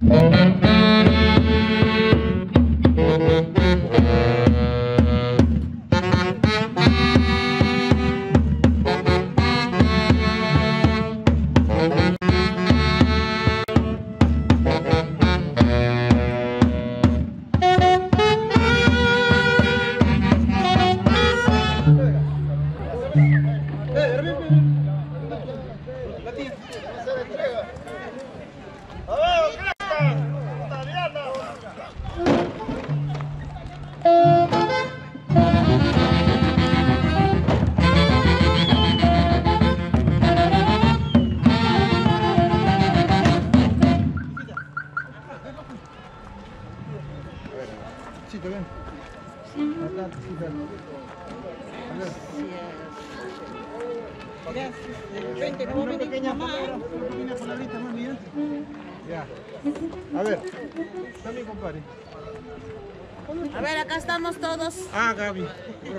Una pequeña palabrita más, Miguel. Ya. A ver, está mi compadre. A ver, acá estamos todos. Ah, Gaby.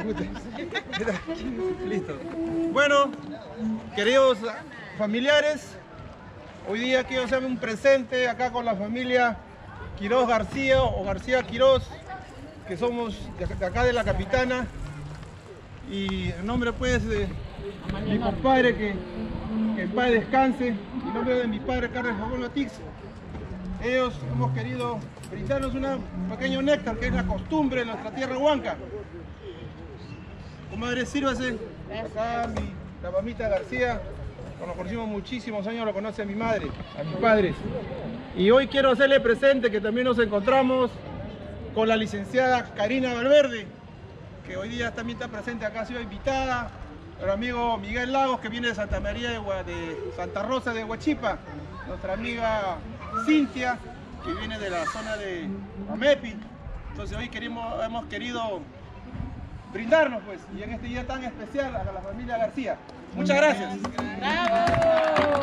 Listo. Bueno, queridos familiares, hoy día quiero hacer un presente acá con la familia Quiroz García o García Quiroz, que somos de acá de la Capitana. Y en nombre pues de mi compadre, que en paz descanse, en nombre de mi padre Carlos Jabón Latix, ellos hemos querido brindarnos un pequeño néctar, que es la costumbre de nuestra tierra huanca. Comadre, sírvase. Acá la mamita García, nos conocimos muchísimos años, lo conoce a mi madre, a mis padres. Y hoy quiero hacerle presente que también nos encontramos con la licenciada Karina Valverde, que hoy día también está presente acá, ha sido invitada, nuestro amigo Miguel Lagos, que viene de Santa María de Santa Rosa de Huachipa, nuestra amiga Cintia, que viene de la zona de Amepi. Entonces hoy hemos querido brindarnos pues, y en este día tan especial a la familia García. Muchas gracias. ¡Bravo!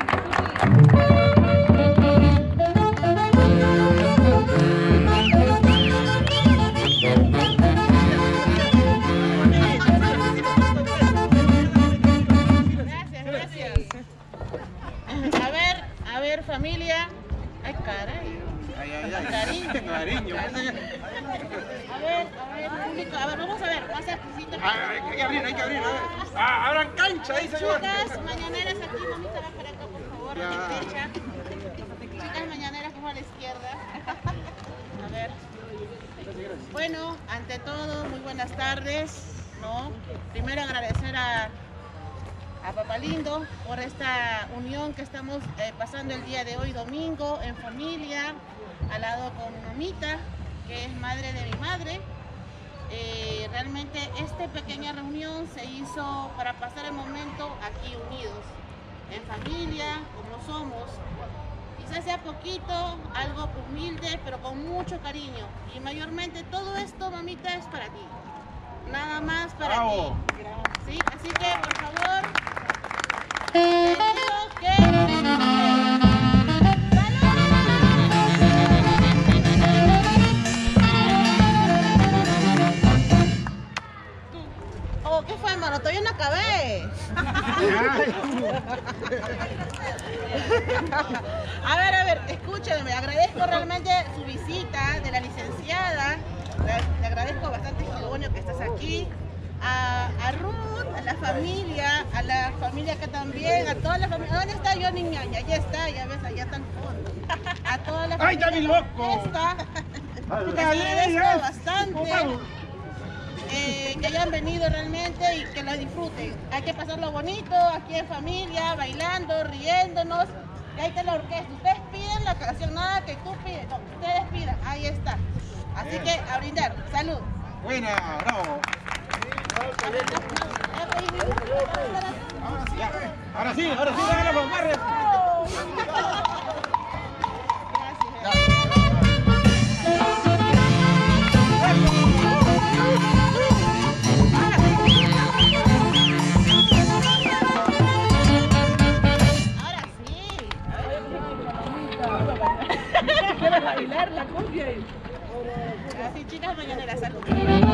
A ver, familia. Ay, caray. Cariño. A ver, público. A ver, vamos a ver. Pasa, Hay que abrir. Abran cancha ahí, señor. Chicas mañaneras aquí, mamita, va para acá, por favor, a la derecha. Chicas mañaneras, como a la izquierda. A ver. Bueno, ante todo, muy buenas tardes, ¿no? Primero agradecer a Papá Lindo por esta unión que estamos pasando el día de hoy, domingo, en familia, al lado con mi mamita, que es madre de mi madre. Realmente esta pequeña reunión se hizo para pasar el momento aquí unidos, en familia, como somos. Quizás sea poquito, algo humilde, pero con mucho cariño. Y mayormente todo esto, mamita, es para ti. Nada más para ti. ¿Sí? Así que, por favor, te pido que... Oh, ¿qué fue, hermano? Todavía no acabé. A ver, escúchenme, agradezco realmente su visita de la licenciada, le agradezco bastante, Gilonio, que estás aquí, a Ruth, a la familia acá también, a toda la familia. ¿Dónde está Johnny Ñaña? Ya está, ya ves, allá está al fondo. A toda la familia. ¡Ay, está mi loco! Les agradezco bastante. Que hayan venido realmente y que lo disfruten. Hay que pasarlo bonito aquí en familia, bailando, riéndonos. Y ahí está la orquesta. Ustedes piden la canción, nada que tú pides, no, ustedes pidan, ahí está. Así que a brindar, salud. Buena, bravo. Ahora sí, dale la fanfarria. Bailar la cumbia. Así, chicas mañaneras, salud.